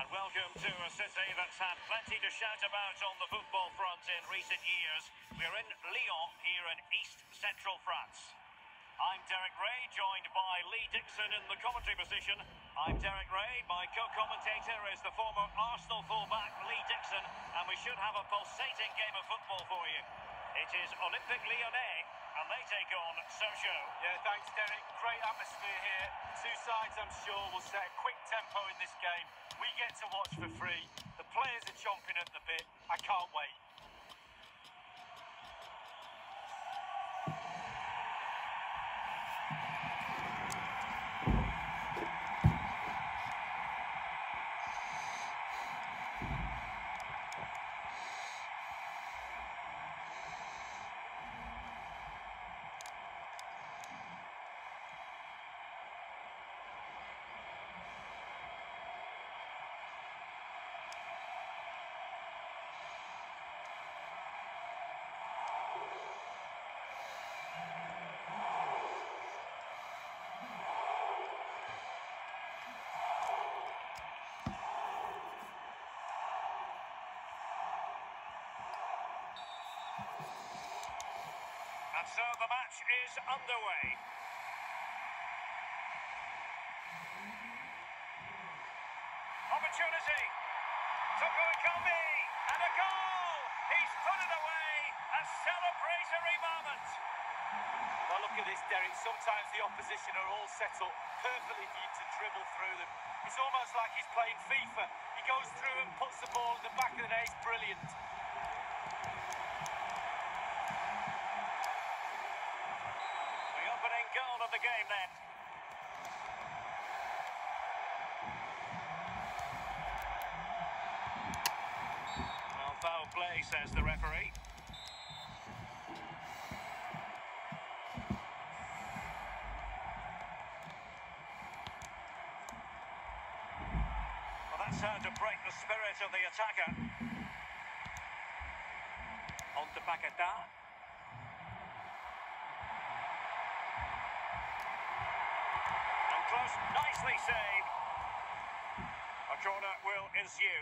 And welcome to a city that's had plenty to shout about on the football front in recent years. We're in Lyon, here in east-central France. I'm Derek Ray, joined by Lee Dixon in the commentary position. I'm Derek Ray, my co-commentator is the former Arsenal fullback Lee Dixon, and we should have a pulsating game of football for you. It is Olympique Lyonnais, and they take on Sochaux. Yeah, thanks Derek. Great atmosphere here. Two sides, I'm sure, will set a quick tempo in this game. We get to watch for free. The players are chomping at the bit. I can't wait. And so the match is underway. Opportunity. Tokoekambi. And a goal. He's put it away. A celebratory moment. Well, look at this, Derek. Sometimes the opposition are all set up perfectly for you to dribble through them. It's almost like he's playing FIFA. He goes through and puts the ball in the back of the net. It's brilliant. Goal of the game then. Well, foul play, says the referee. Well, that's how to break the spirit of the attacker. On to Paquetá. Close, nicely saved. A corner will ensue.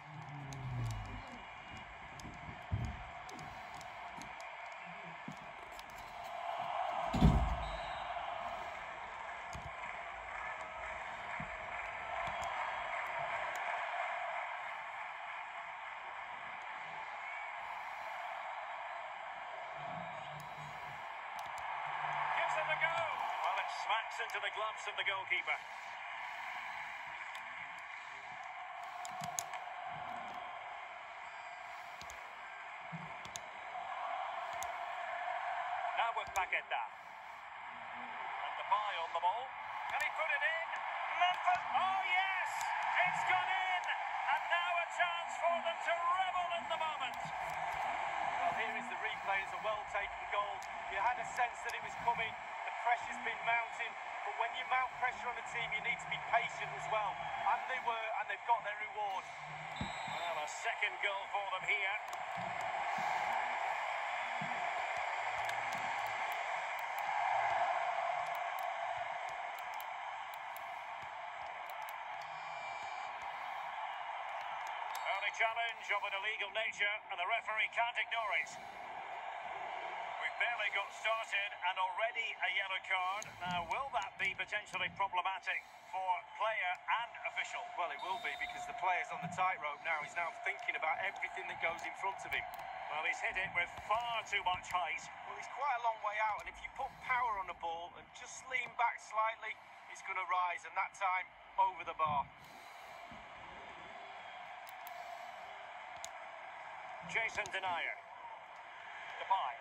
Gives it a go. Well, it smacks into the gloves of the goalkeeper. Now with Paquetá. And the bye on the ball. Can he put it in? Memphis! Oh yes! It's gone in! And now a chance for them to revel in the moment. Well, here is the replay. It's a well-taken goal. You had a sense that it was coming. The pressure's been mounting. But when you mount pressure on a team, you need to be patient as well. And they were, and they've got their reward. Well, a second goal for them here. Early challenge of an illegal nature, and the referee can't ignore it. Barely got started and already a yellow card. Now, will that be potentially problematic for player and official? Well, it will be, because the player's on the tightrope now. He's now thinking about everything that goes in front of him. Well, he's hit it with far too much height. Well, he's quite a long way out, and if you put power on the ball and just lean back slightly, it's going to rise, and that time over the bar. Jason Denier. Depay.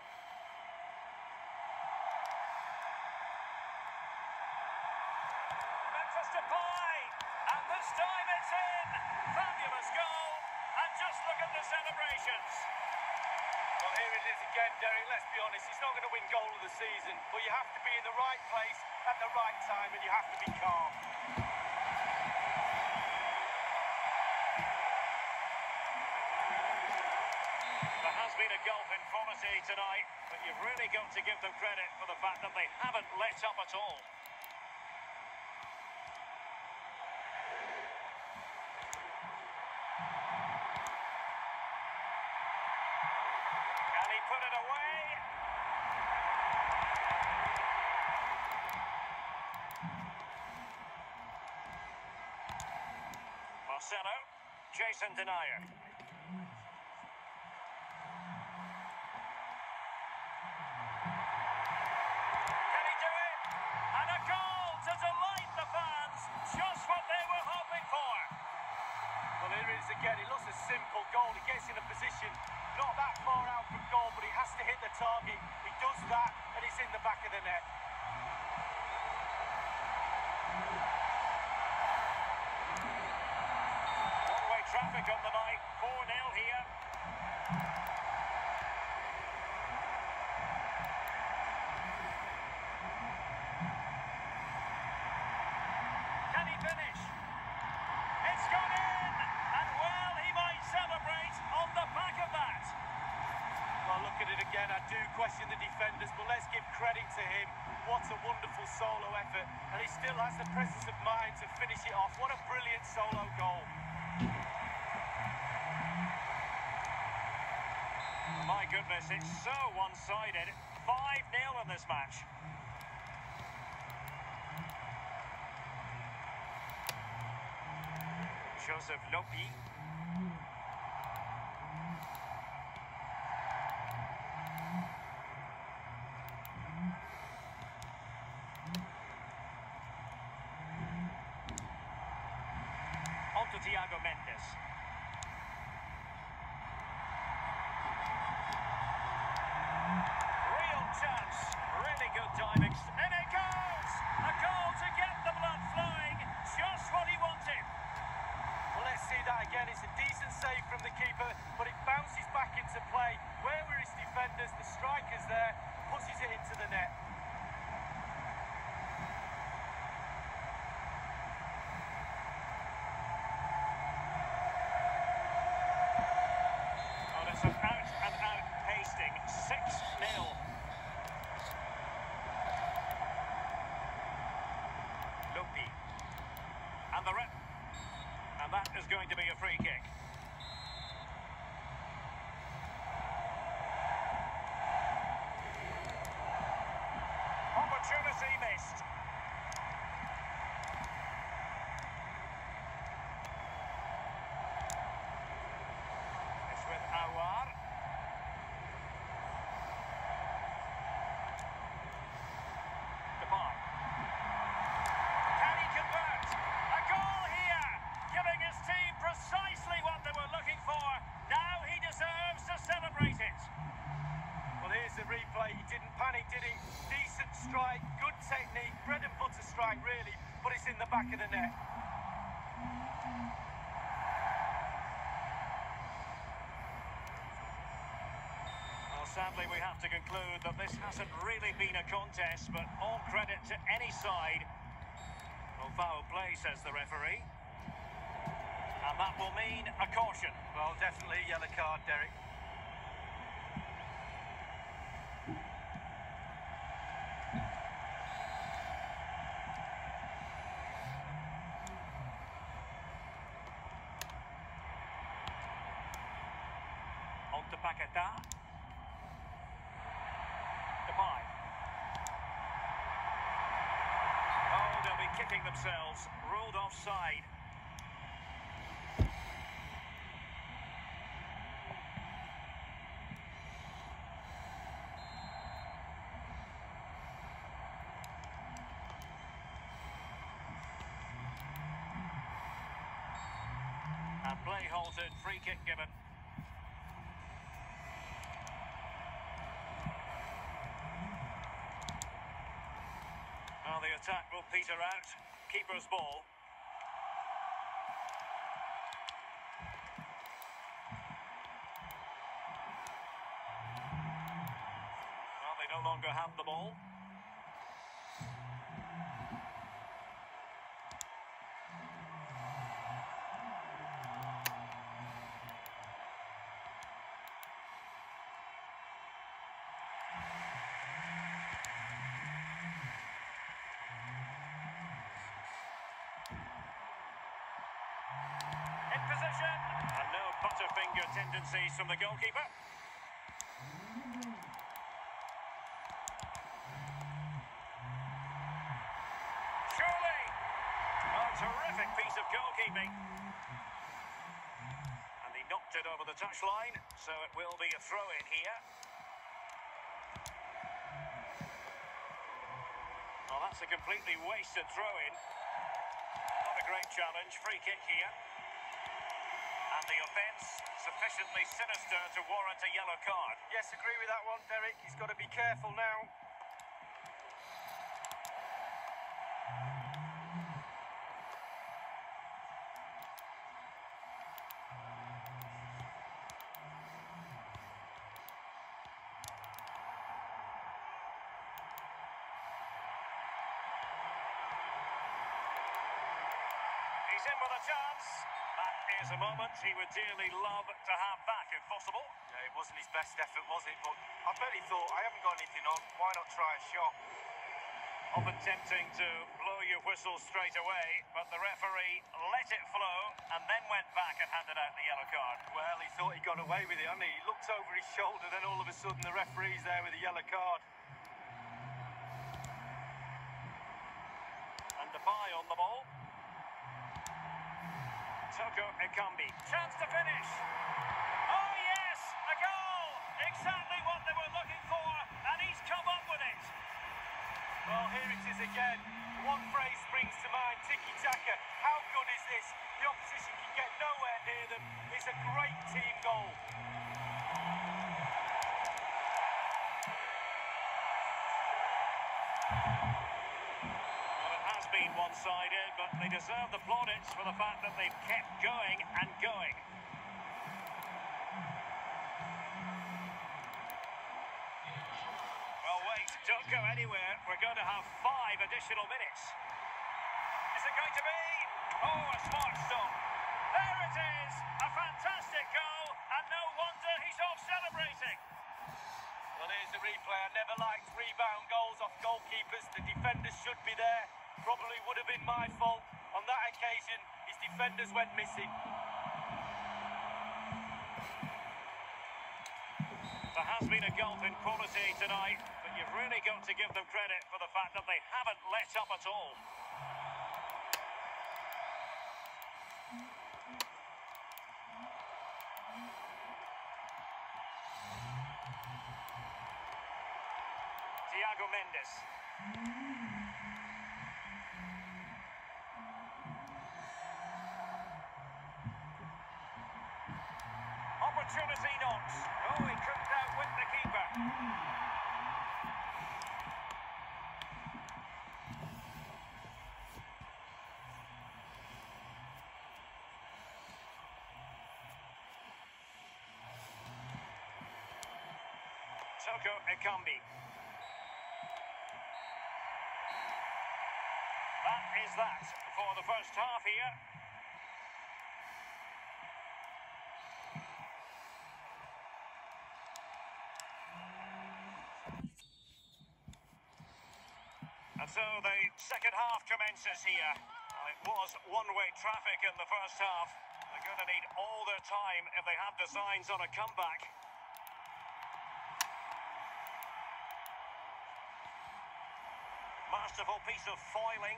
Depay, and this time it's in. Fabulous goal, and just look at the celebrations. Well, here it is again, Derek. Let's be honest, he's not going to win goal of the season, but you have to be in the right place at the right time, and you have to be calm. There has been a gulf in quality tonight, but you've really got to give them credit for the fact that they haven't let up at all. Marcelo. Jason Denier. Can he do it? And a goal to delight the fans. Just what they were hoping for. Well, here it is again. It looks a simple goal. He gets in a position not that far out from goal, but he has to hit the target. He does that, and it's in the back of the net. One-way traffic on the night. 4-0 here. Can he finish? It's gone in! And well, he might celebrate on the back of that. Well, look at it again. I do question the defenders, but let's give credit to him. What a wonderful solo effort. And he still has the presence of mind to finish it off. What a brilliant solo goal. My goodness, it's so one-sided. 5-0 in this match. Joseph Lopi. On to Thiago Mendes. Real chance. Really good timing. And it goes! A goal to get the blood flowing. Just what he wanted. Well, let's see that again. It's a decent save from the keeper, but it bounces back into play. Where were his defenders? The striker's there, pushes it into the net. Oh, it's an out-and-out pasting. 6-0. Lopi. And the rep. And that is going to be a free kick. Opportunity missed. It's with Awar. Depay. Can he convert? A goal here, giving his team precisely what they were looking for. Now he deserves to celebrate it. Well, here's the replay. He didn't panic, did he? Decent strike, good technique, bread and butter strike, really, but it's in the back of the net. Well, sadly, we have to conclude that this hasn't really been a contest, but all credit to any side. Well, foul play, says the referee. And that will mean a caution. Well, definitely a yellow card, Derek. On to Paquetá. Depay. Oh, they'll be kicking themselves. Ruled offside. And play halted, free kick given. Well, the attack will peter out. Keeper's ball. Well, they no longer have the ball. In position. And no butterfinger tendencies from the goalkeeper. Surely. Oh, terrific piece of goalkeeping. deflected over the touchline, so it will be a throw-in here. Well, that's a completely wasted throw-in. Not a great challenge. Free kick here. And the offence sufficiently sinister to warrant a yellow card. Yes, agree with that one, Derek. He's got to be careful now. He's in with a chance. That is a moment he would dearly love to have back if possible. Yeah, it wasn't his best effort, was it? But I bet he thought, I haven't got anything on, why not try a shot? Often tempting to blow your whistle straight away, but the referee let it flow and then went back and handed out the yellow card. Well, he thought he got away with it, hadn't he? He looked over his shoulder, then all of a sudden the referee's there with a yellow card. And Depay on the ball. Sochaux Ekambi. Chance to finish. Oh yes, a goal! Exactly what they were looking for, and he's come up with it. Well, here it is again. One phrase springs to mind, tiki-taka. How good is this? The opposition can get nowhere near them. It's a great team goal. Been one-sided, but they deserve the plaudits for the fact that they've kept going and going. Well, wait, don't go anywhere. We're going to have 5 additional minutes. Is it going to be? Oh, a smart stop. There it is, a fantastic goal, and no wonder he's off celebrating. Well, here's the replay. I never liked rebound goals off goalkeepers. The defenders should be there. Probably would have been my fault. On that occasion, his defenders went missing. There has been a gulf in quality tonight, but you've really got to give them credit for the fact that they haven't let up at all. Thiago Mendes. Opportunity not. Oh, he couldn't outwit the keeper. Sochaux Ekambi. That is that for the first half here. And so the second half commences here. Well, it was one-way traffic in the first half. They're going to need all their time if they have designs on a comeback. Masterful piece of foiling.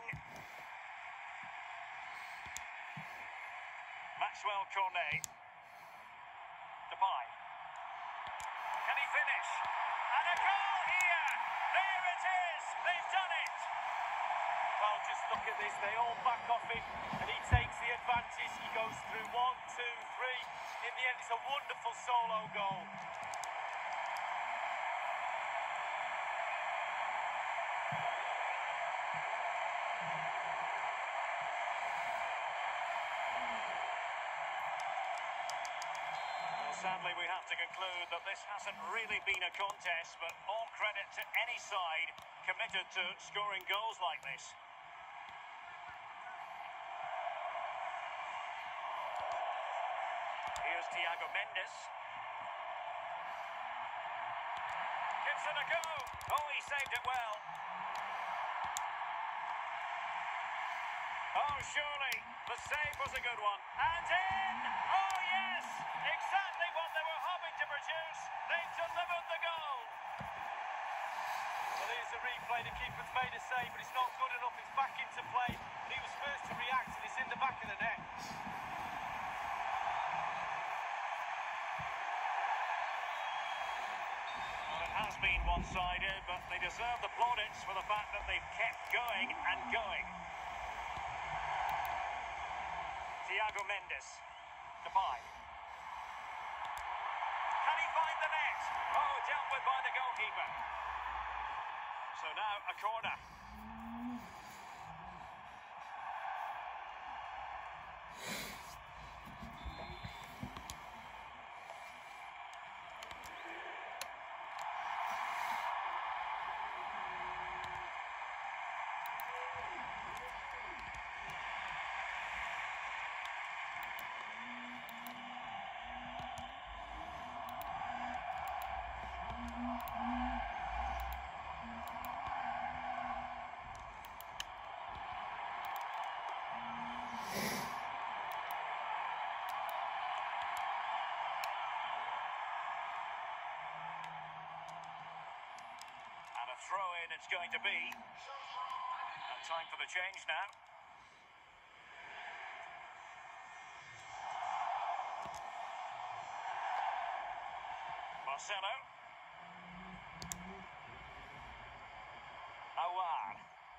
Maxwell Cornet. Depay. Can he finish? And a goal here! There it is! They've done it! Well, just look at this. They all back off him, and he takes the advantage. He goes through 1, 2, 3. In the end, it's a wonderful solo goal. Sadly, we have to conclude that this hasn't really been a contest, but all credit to any side committed to scoring goals like this. Here's Thiago Mendes. Gives it a go. Oh, he saved it well. Oh, surely, the save was a good one. And in! Oh, yes! Exactly what they were hoping to produce. They've delivered the goal. Well, here's the replay. The keeper's made a save, but it's not good enough. It's back into play. And he was first to react, and it's in the back of the net. one-sided, but they deserve the plaudits for the fact that they've kept going and going. Thiago Mendes. Depay. Can he find the net? Oh, dealt with by the goalkeeper. So now a corner. Throw-in it's going to be. And time for the change now. Marcelo. Awar.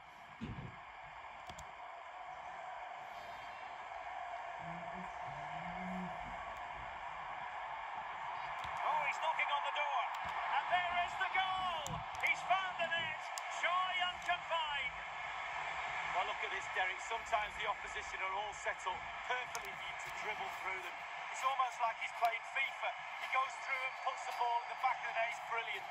Oh, he's knocking on the door. And there is the goal! He's found the net, shy and confined. Well, look at this, Derek. Sometimes the opposition are all set up perfectly for you to dribble through them. It's almost like he's playing FIFA. He goes through and puts the ball at the back of the net. It's brilliant.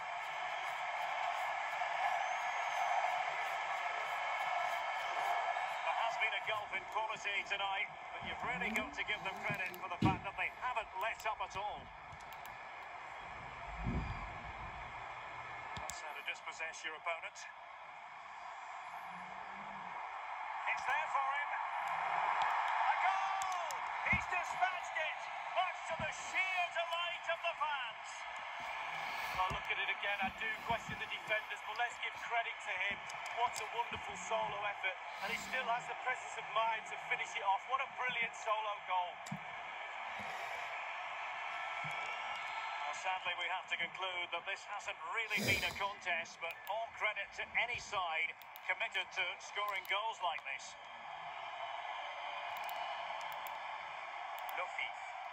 There has been a gulf in quality tonight, but you've really got to give them credit for the fact that they haven't let up at all. Dispossess your opponent. It's there for him. A goal! He's dispatched it, much to the sheer delight of the fans. Well, look at it again. I do question the defenders, but let's give credit to him. What a wonderful solo effort. And he still has the presence of mind to finish it off. What a brilliant solo goal. Sadly, we have to conclude that this hasn't really been a contest, but all credit to any side committed to scoring goals like this. Luffy.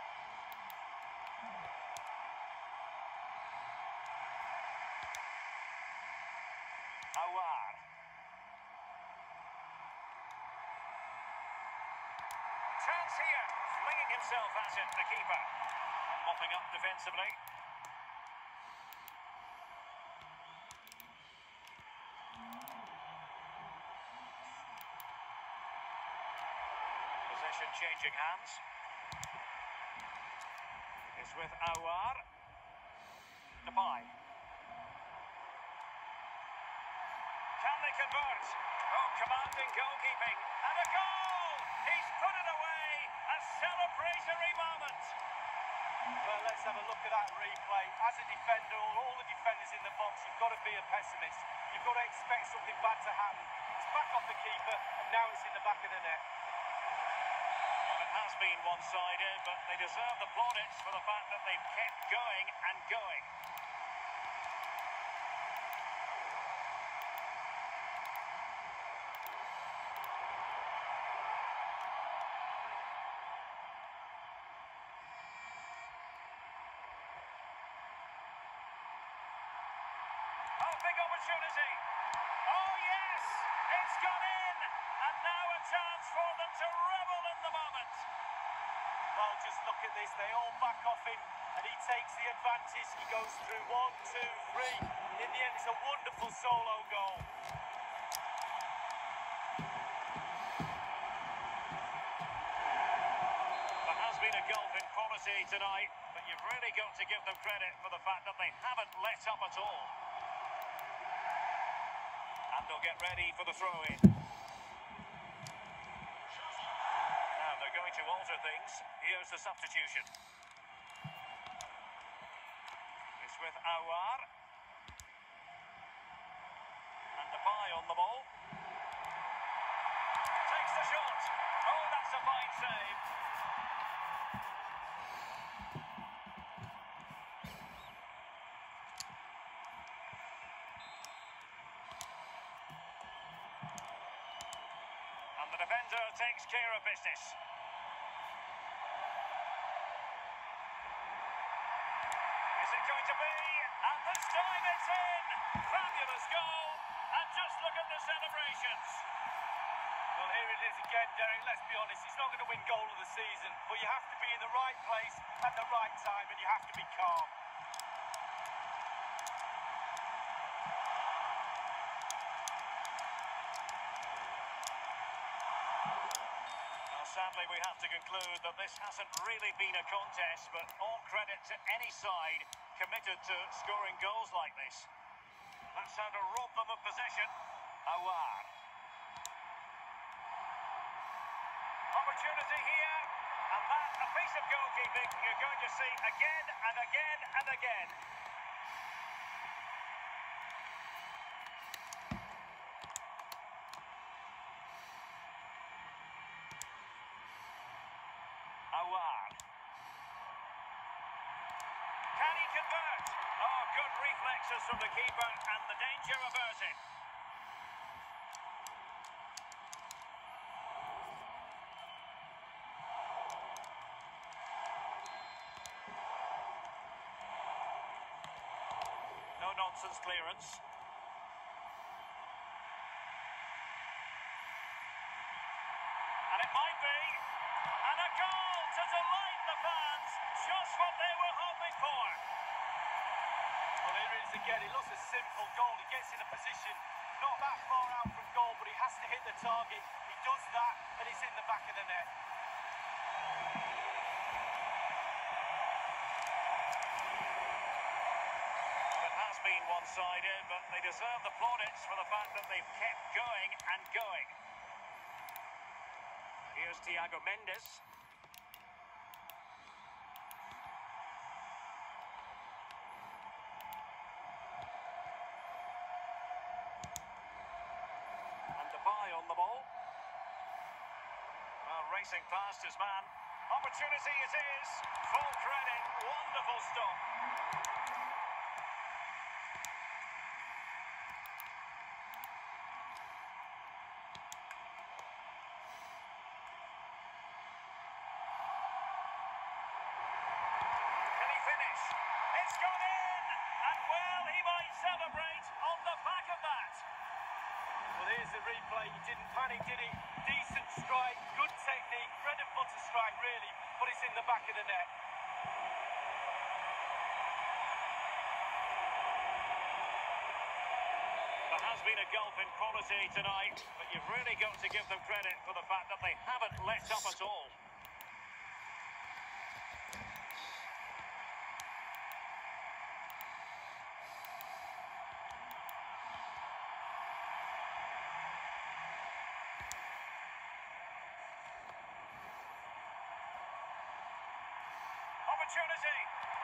Awar. Chance here, flinging himself at it, the keeper. Mopping up defensively. Possession changing hands. It's with Awar. Depay. Can they convert? Oh, commanding goalkeeping. And a goal! He's put it away. A celebratory moment. Well, let's have a look at that replay. As a defender, all the defenders in the box, you've got to be a pessimist. You've got to expect something bad to happen. It's back off the keeper, and now it's in the back of the net. Well, it has been one-sided, but they deserve the plaudits for the fact that they've kept going and going. Big opportunity. Oh, yes! It's gone in! And now a chance for them to revel in the moment. Well, just look at this. They all back off him, and he takes the advantage. He goes through 1, 2, 3. In the end, it's a wonderful solo goal. There has been a gulf in quality tonight, but you've really got to give them credit for the fact that they haven't let up at all. And they'll get ready for the throw-in. Now they're going to alter things. Here's the substitution. It's with Awar. And Depay on the ball. Takes the shot. Oh, that's a fine save. The defender takes care of business. Is it going to be? And this time it's in! Fabulous goal! And just look at the celebrations. Well, here it is again, Derek. Let's be honest, he's not going to win goal of the season, but you have to be in the right place at the right time, and you have to be calm. Well, sadly, we have to conclude that this hasn't really been a contest, but all credit to any side committed to scoring goals like this. That's how to rob them of possession. Awar. Opportunity here, and that a piece of goalkeeping you're going to see again and again and again. Awar. Can he convert? Oh, good reflexes from the keeper and the danger averted. No-nonsense clearance. And it might be. And a goal to delight the fans. Just what they were hoping for. Well, here it is again. It looks a simple goal. He gets in a position not that far out from goal, but he has to hit the target. He does that, and it's in the back of the net. Been one-sided, but they deserve the plaudits for the fact that they've kept going and going. Here's Thiago Mendes. And Depay on the ball. Well, racing past his man. Opportunity it is. Full credit. Wonderful stop. It's gone in, and well, he might celebrate on the back of that. Well, here's the replay. He didn't panic, did he? Decent strike, good technique, bread and butter strike, really, but it's in the back of the net. There has been a gulf in quality tonight, but you've really got to give them credit for the fact that they haven't let up at all. Opportunity.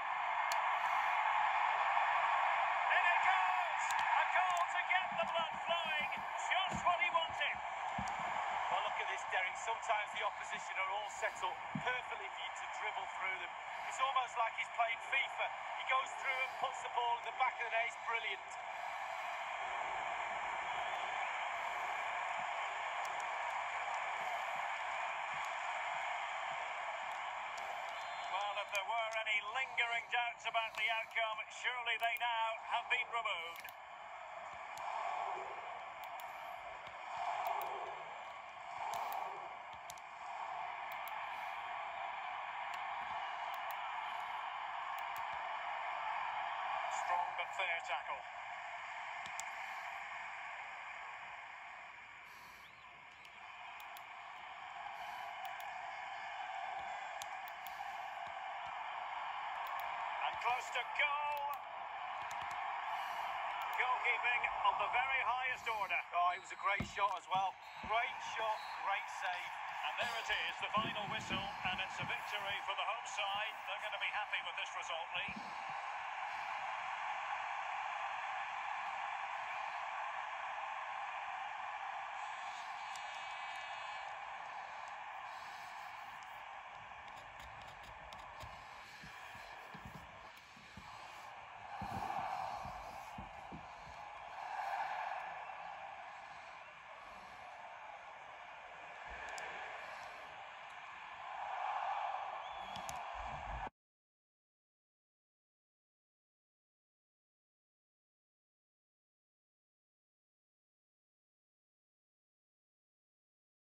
In it goes. A goal to get the blood flowing. Just what he wanted. Well, look at this, Derek. Sometimes the opposition are all set up perfectly for you to dribble through them. It's almost like he's playing FIFA. He goes through and puts the ball in the back of the net. It's brilliant. Well, if there were any lingering doubts about the outcome, surely they now have been removed. Strong but fair tackle. Close to goal. Goalkeeping of the very highest order. Oh, it was a great shot as well. Great shot, great save. And there it is, the final whistle, and it's a victory for the home side. They're going to be happy with this result, Lee.